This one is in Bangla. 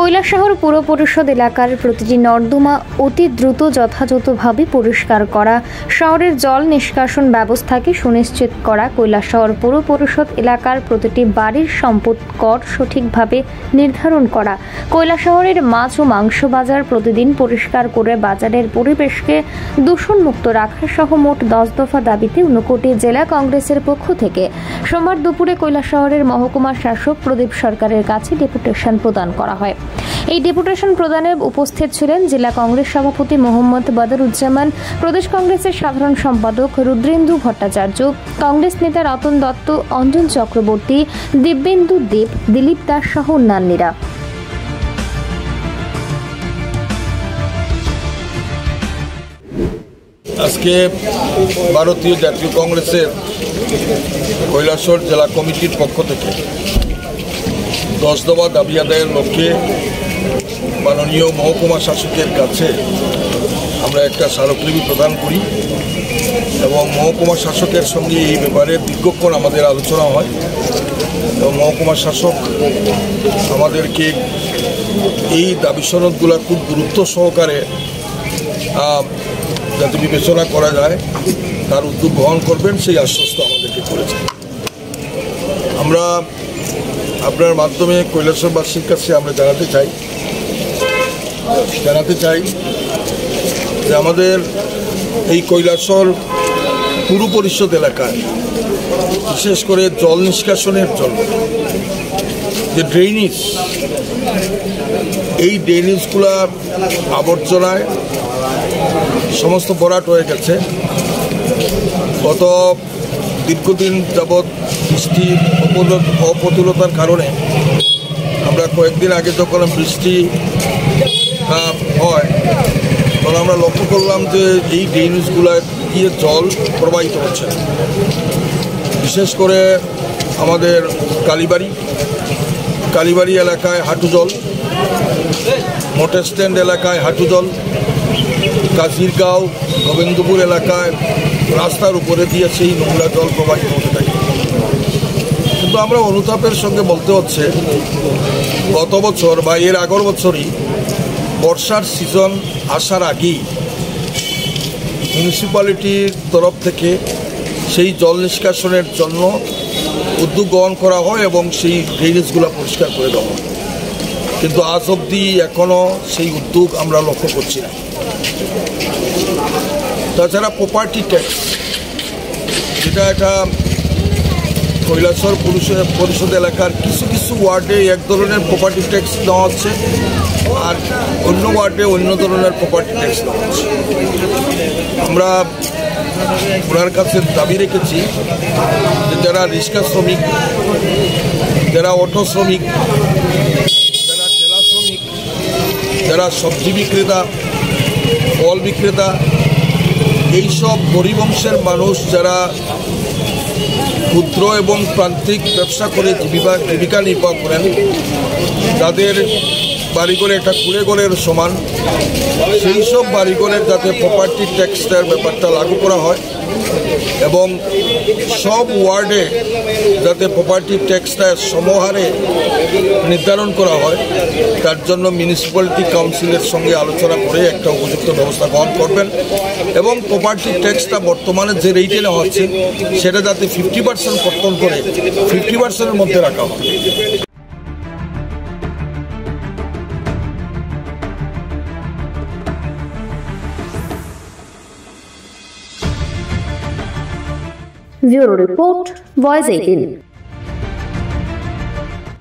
কৈলাসহর পুর পরিষদ এলাকার প্রতিটি নর্দমা অতি দ্রুত যথাযথভাবে পরিষ্কার করা, শহরের জল নিষ্কাশন ব্যবস্থাকে সুনিশ্চিত করা, কৈলাসহর পুর পরিষদ এলাকার প্রতিটি বাড়ির সম্পদ কর সঠিকভাবে নির্ধারণ করা, কৈলাসহরের মাছ ও মাংস বাজার প্রতিদিন পরিষ্কার করে বাজারের পরিবেশকে দূষণমুক্ত রাখা সহ মোট 10 দফা দাবিতে ঊনকোটি জেলা কংগ্রেসের পক্ষ থেকে সোমবার দুপুরে কৈলাসহরের মহকুমা শাসক প্রদীপ সরকারের কাছে ডেপুটেশন প্রদান করা হয়। এই ডেপুটেশন প্রদানে উপস্থিত ছিলেন জেলা কংগ্রেস সভাপতি মোহাম্মদ বদরুজ্জামান, প্রদেশ কংগ্রেসের সাধারণ সম্পাদক রুদ্রেন্দু ভট্টাচার্য, কংগ্রেস নেতা রতন দত্ত, অঞ্জন চক্রবর্তী, দিব্যেন্দু দেব, দিলীপ দাস সহ অন্যান্যরা। আজকে ভারতীয় জাতীয় কংগ্রেসের কৈলাসহর জেলা কমিটির পক্ষ থেকে 10 দফা দাবি আদায়ের লক্ষ্যে মাননীয় মহকুমা শাসকের কাছে আমরা একটা স্মারকলিপি প্রদান করি এবং মহকুমা শাসকের সঙ্গে এই ব্যাপারে দীর্ঘক্ষণ আমাদের আলোচনা হয় এবং মহকুমা শাসক আমাদেরকে এই দাবি সনদগুলো খুব গুরুত্ব সহকারে যাতে বিবেচনা করা যায় তার উদ্যোগ গ্রহণ করবেন সেই আশ্বস্ত আমাদেরকে করেছে। আমরা আপনার মাধ্যমে কৈলাসহরবাসীর কাছে আমরা জানাতে চাই যে আমাদের এই কৈলাসহর পুর পরিষদ এলাকায় বিশেষ করে জল নিষ্কাশনের জন্য যে ড্রেনেজ, এই ড্রেনেজগুলা আবর্জনায় সমস্ত ভরাট হয়ে গেছে। গত দীর্ঘদিন যাবৎ বৃষ্টির অপ্রতুলতার কারণে আমরা কয়েকদিন আগে যখন বৃষ্টি হয় তখন আমরা লক্ষ্য করলাম যে এই ড্রেনেজগুলো দিয়ে জল প্রবাহিত হচ্ছে। বিশেষ করে আমাদের কালীবাড়ি এলাকায় হাঁটু জল, মোটর স্ট্যান্ড এলাকায় হাঁটু জল, কাজিরগাঁও গোবিন্দপুর এলাকায় রাস্তার উপরে দিয়ে সেই নোংরা জল প্রবাহিত হতে থাকে। কিন্তু আমরা অনুতাপের সঙ্গে বলতে হচ্ছে গত বছর বা এর আগের বছরই বর্ষার সিজন আসার আগেই মিউনিসিপ্যালিটির তরফ থেকে সেই জল নিষ্কাশনের জন্য উদ্যোগ গ্রহণ করা হয় এবং সেই ড্রেনেজগুলো পরিষ্কার করে দেওয়া হয়। কিন্তু আজ অবধি এখনও সেই উদ্যোগ আমরা লক্ষ্য করছি না। তাছাড়া প্রপার্টি ট্যাক্স, যেটা একটা কৈলাসহর পরিষদ এলাকার কিছু কিছু ওয়ার্ডে এক ধরনের প্রপার্টি ট্যাক্স দেওয়া হচ্ছে আর অন্য ওয়ার্ডে অন্য ধরনের প্রপার্টি ট্যাক্স দেওয়া হচ্ছে। আমরা ওনার কাছে দাবি রেখেছি যে যারা রিক্সা শ্রমিক, যারা অটো শ্রমিক, যারা ঠেলা শ্রমিক, যারা সবজি বিক্রেতা, ফল বিক্রেতা, এইসব গরিব অংশের মানুষ যারা ক্ষুদ্র এবং প্রান্তিক ব্যবসা করে জীবিকা নির্বাহ করেন, তাদের বাড়িঘরে একটা কুড়েঘরের সমান, সেই সব বাড়িঘরের যাতে প্রপার্টি ট্যাক্সের ব্যাপারটা লাগু করা হয় এবং সব ওয়ার্ডে যাতে প্রপার্টি ট্যাক্সটা সমহারে নির্ধারণ করা হয়, তার জন্য মিউনিসিপ্যালিটি কাউন্সিলের সঙ্গে আলোচনা করে একটা উপযুক্ত ব্যবস্থা গ্রহণ করবেন এবং প্রপার্টি ট্যাক্সটা বর্তমানে যে রেটে নেওয়া হচ্ছে সেটা যাতে 50% কর্তন করে 50%-এর মধ্যে রাখা হয়। Bureau Report, Voice 18।